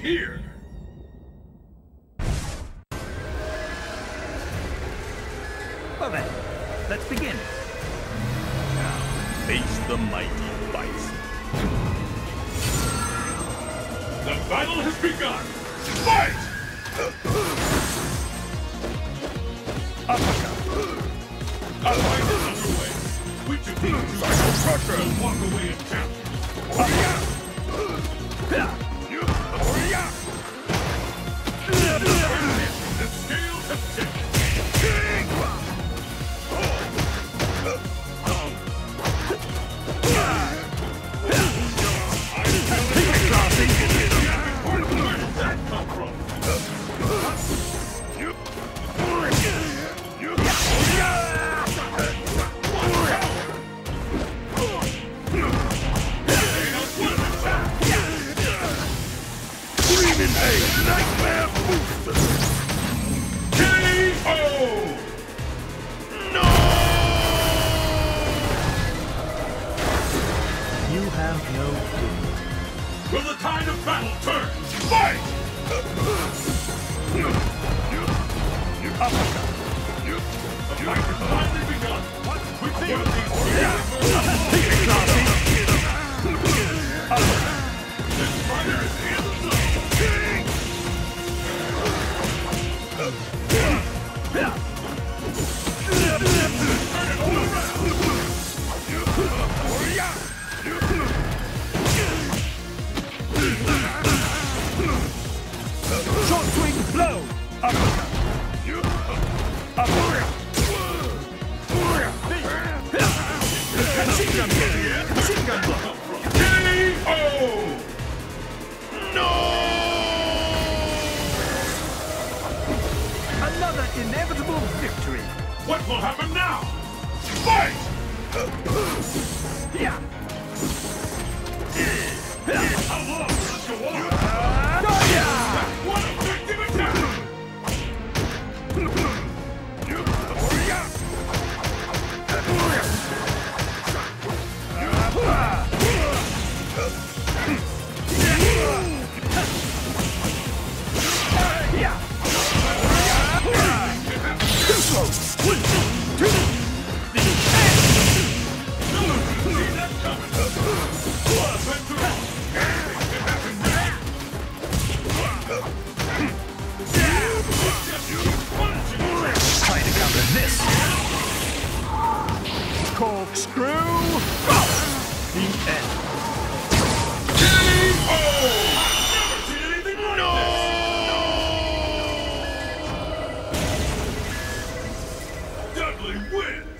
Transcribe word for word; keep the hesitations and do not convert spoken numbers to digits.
here! Well then, let's begin. Now, face the mighty Bison. The battle has begun! Fight! Uppercut. A fight is underway. Which of these two will walk away as champion? The scales have tipped. Where did that come from? Nightmare booster! K O! No! You have no clue. Will the tide of battle turn? Fight! Uppercut. The fight has finally begun. Which one of these This fighter is in the zone. Short swing blow. Uppercut. Uppercut. Machine gun blow. Machine gun blow. K O! No! Another inevitable victory. What will happen now? Fight! Yeah. How long will this go on? Yeah. What a victim attack! Yeah. Too slow! See that coming? What a victory! Try to counter this. Corkscrew. The end. K O! Never seen anything like this! Dudley wins!